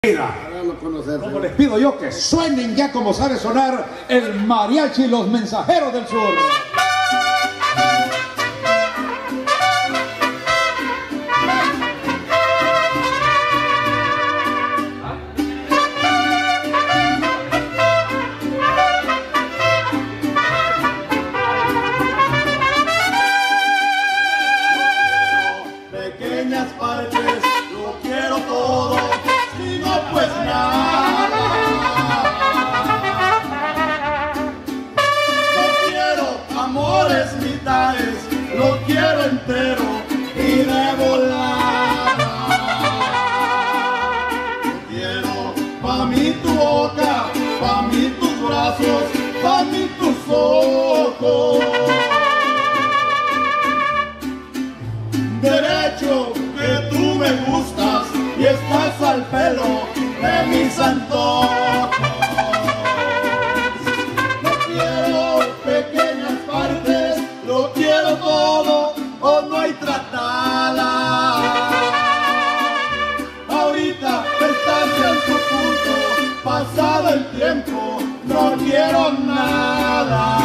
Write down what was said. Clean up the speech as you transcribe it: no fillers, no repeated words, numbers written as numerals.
Como les pido yo que suenen ya como sabe sonar el mariachi Los Mensajeros del Sur. Pequeñas partes, lo quiero todo, si no pues nada. No quiero amores mitades, lo quiero entero y de volada. Quiero pa' mí tu boca, pa' mí tus brazos, pa' mí tus ojos. Derecho que tú me gustas y estás al pelo de mis antojos. No quiero pequeñas partes, lo quiero todo o no hay tratada. Ahorita estás en tu punto, pasado el tiempo, no quiero nada.